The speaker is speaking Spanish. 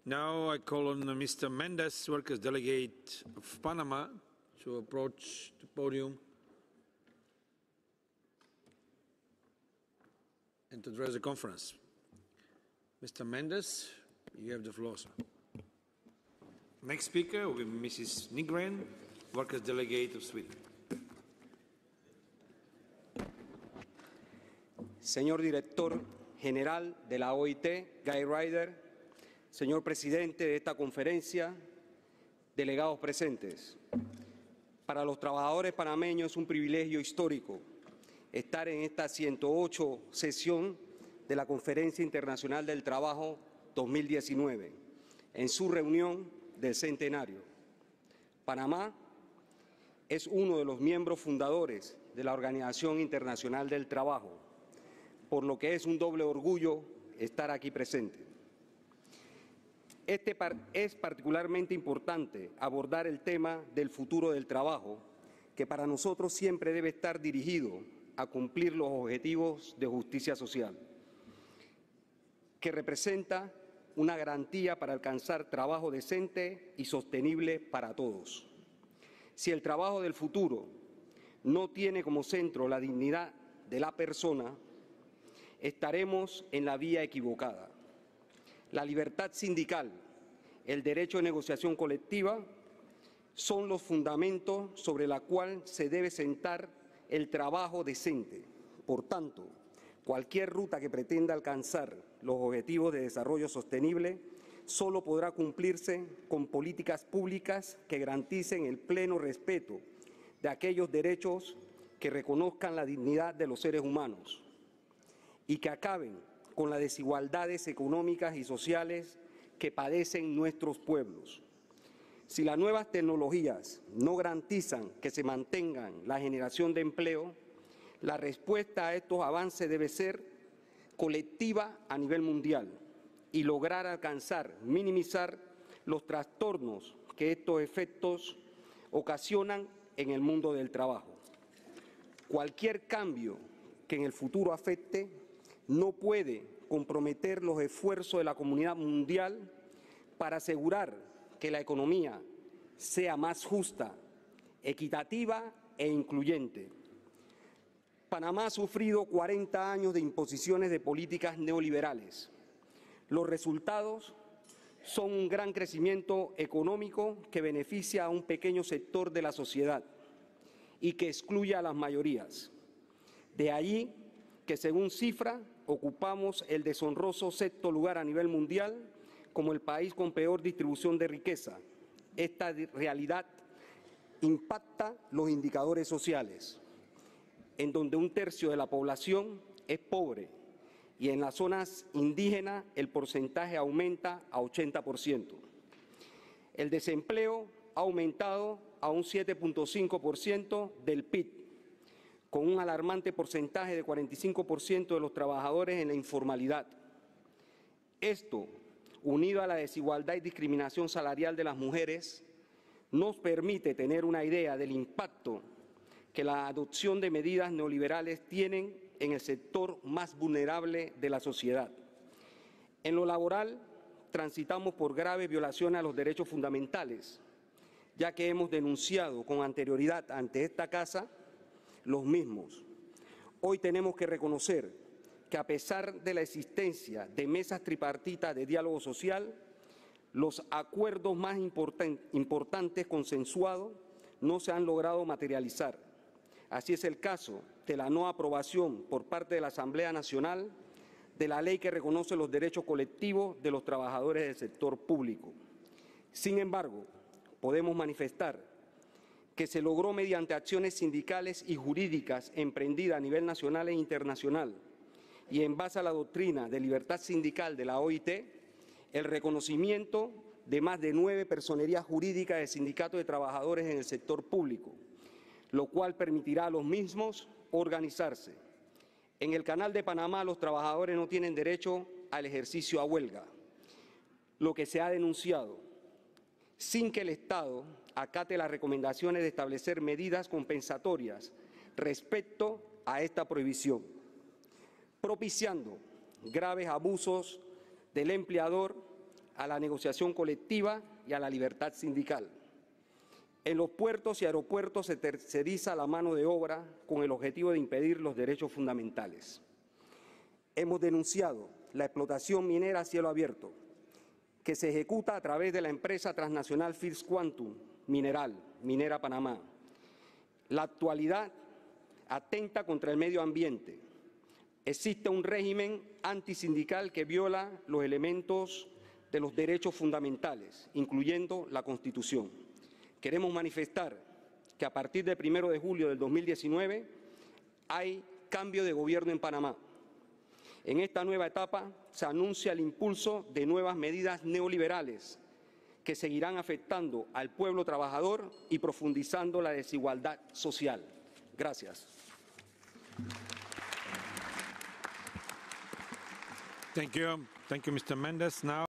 Now I call on Mr. Mendes, Workers' Delegate of Panama, to approach the podium and to address the conference. Mr. Mendes, you have the floor, sir. Next speaker will be Mrs. Nygren, Workers' Delegate of Sweden. Señor Director General de la OIT, Guy Ryder, señor Presidente de esta conferencia, delegados presentes. Para los trabajadores panameños es un privilegio histórico estar en esta 108 sesión de la Conferencia Internacional del Trabajo 2019, en su reunión del centenario. Panamá es uno de los miembros fundadores de la Organización Internacional del Trabajo, por lo que es un doble orgullo estar aquí presente. Es particularmente importante abordar el tema del futuro del trabajo, que para nosotros siempre debe estar dirigido a cumplir los objetivos de justicia social, que representa una garantía para alcanzar trabajo decente y sostenible para todos. Si el trabajo del futuro no tiene como centro la dignidad de la persona, estaremos en la vía equivocada. La libertad sindical, el derecho de negociación colectiva son los fundamentos sobre los cuales se debe sentar el trabajo decente. Por tanto, cualquier ruta que pretenda alcanzar los objetivos de desarrollo sostenible solo podrá cumplirse con políticas públicas que garanticen el pleno respeto de aquellos derechos que reconozcan la dignidad de los seres humanos y que acaben con las desigualdades económicas y sociales que padecen nuestros pueblos. Si las nuevas tecnologías no garantizan que se mantengan la generación de empleo, la respuesta a estos avances debe ser colectiva a nivel mundial y lograr alcanzar, minimizar los trastornos que estos efectos ocasionan en el mundo del trabajo. Cualquier cambio que en el futuro afecte no puede comprometer los esfuerzos de la comunidad mundial para asegurar que la economía sea más justa, equitativa e incluyente. Panamá ha sufrido 40 años de imposiciones de políticas neoliberales. Los resultados son un gran crecimiento económico que beneficia a un pequeño sector de la sociedad y que excluye a las mayorías. De allí que, según cifra, ocupamos el deshonroso sexto lugar a nivel mundial como el país con peor distribución de riqueza. Esta realidad impacta los indicadores sociales, en donde un tercio de la población es pobre y en las zonas indígenas el porcentaje aumenta a 80%. El desempleo ha aumentado a un 7.5% del PIB, con un alarmante porcentaje de 45% de los trabajadores en la informalidad. Esto, unido a la desigualdad y discriminación salarial de las mujeres, nos permite tener una idea del impacto que la adopción de medidas neoliberales tienen en el sector más vulnerable de la sociedad. En lo laboral, transitamos por graves violaciones a los derechos fundamentales, ya que hemos denunciado con anterioridad ante esta Casa los mismos. Hoy tenemos que reconocer que, a pesar de la existencia de mesas tripartitas de diálogo social, los acuerdos más importantes consensuados no se han logrado materializar. Así es el caso de la no aprobación por parte de la Asamblea Nacional de la ley que reconoce los derechos colectivos de los trabajadores del sector público. Sin embargo, podemos manifestar que se logró mediante acciones sindicales y jurídicas emprendidas a nivel nacional e internacional y en base a la doctrina de libertad sindical de la OIT, el reconocimiento de más de 9 personerías jurídicas de sindicatos de trabajadores en el sector público, lo cual permitirá a los mismos organizarse. En el Canal de Panamá los trabajadores no tienen derecho al ejercicio a huelga, lo que se ha denunciado, sin que el Estado acate las recomendaciones de establecer medidas compensatorias respecto a esta prohibición, propiciando graves abusos del empleador a la negociación colectiva y a la libertad sindical. En los puertos y aeropuertos se terceriza la mano de obra con el objetivo de impedir los derechos fundamentales. Hemos denunciado la explotación minera a cielo abierto, que se ejecuta a través de la empresa transnacional First Quantum Mineral, Minera Panamá. La actualidad atenta contra el medio ambiente. Existe un régimen antisindical que viola los elementos de los derechos fundamentales, incluyendo la Constitución. Queremos manifestar que a partir del 1 de julio del 2019 hay cambio de gobierno en Panamá. En esta nueva etapa se anuncia el impulso de nuevas medidas neoliberales que seguirán afectando al pueblo trabajador y profundizando la desigualdad social. Gracias. Thank you. Thank you, Mr. Mendes. Now